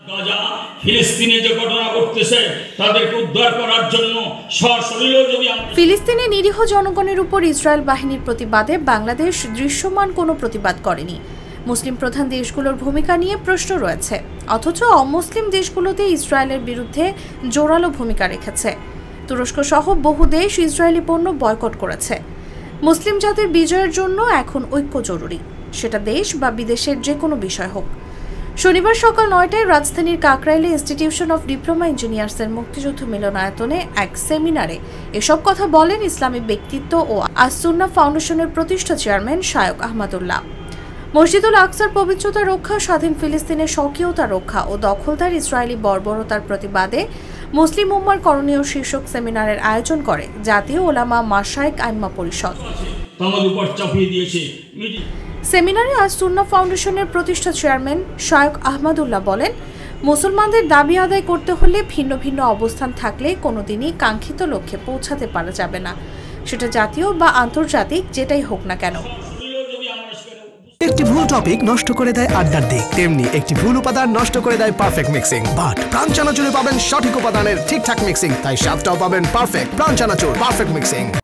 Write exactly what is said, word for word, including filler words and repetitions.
গাজা ফিলিস্তিনে যে ঘটনা ঘটতেছে তাদেরকে উদ্ধার করার জন্য সশরীরে যদি ফিলিস্তিনে নিরীহ জনগণের উপর ইসরায়েল বাহিনীর প্রতিবাদে বাংলাদেশ দৃশ্যমান কোনো প্রতিবাদ করেনি। মুসলিম প্রধান দেশগুলোর ভূমিকা নিয়ে প্রশ্ন রয়েছে, অথচ অমুসলিম দেশগুলোতে ইসরায়েলের বিরুদ্ধে জোরালো ভূমিকা রেখেছে। তুরস্ক সহ বহু দেশ ইসরায়েলি পণ্য বয়কট করেছে। মুসলিম জাতির বিজয়ের জন্য এখন ঐক্য জরুরি, সেটা দেশ বা বিদেশের যে কোনো বিষয় হোক। শনিবার সকাল নয়টায় রাজধানীর কাকরাইলে ইনস্টিটিউশন অফ ডিপ্লোমা ইঞ্জিনিয়ার্সের মুক্তিযুদ্ধ মিলনায়তনে এক সেমিনারে এসব কথা বলেন ইসলামী ব্যক্তিত্ব ও আস-সুন্নাহ ফাউন্ডেশনের প্রতিষ্ঠা চেয়ারম্যান শায়ক আহমদুল্লাহ। মসজিদুল আকসার পবিত্রতা রক্ষা, স্বাধীন ফিলিস্তিনের স্বকীয়তা রক্ষা ও দখলদার ইসরায়েলি বর্বরতার প্রতিবাদে মুসলিম উম্মার করণীয় শীর্ষক সেমিনারের আয়োজন করে জাতীয় ওলামা মাশায়েখ আইম্মা পরিষদ। সেমিনারে আস-সুন্নাহ ফাউন্ডেশনের প্রতিষ্ঠা চেয়ারম্যান শায়ক আহমদুল্লাহ বলেন, মুসলমানদের দাবি আদায় করতে হলে ভিন্ন ভিন্ন অবস্থান থাকলে কোনোদিনই কাঙ্ক্ষিত লক্ষ্যে পৌঁছাতে পারা যাবে না, সেটা জাতীয় বা আন্তর্জাতিক যেটাই হোক না কেন। একটি ভুল টপিক নষ্ট করে দেয় আড্ডার দিক, তেমনি একটি ভুল উপাদান নষ্ট করে দেয় পারফেক্ট মিক্সিং। বাট প্রাণ চানাচুরে পাবেন সঠিক উপাদানের ঠিকঠাক মিক্সিং, তাই স্বাদটাও পাবেন পারফেক্ট। প্রাণ চানাচুর পারফেক্ট মিক্সিং।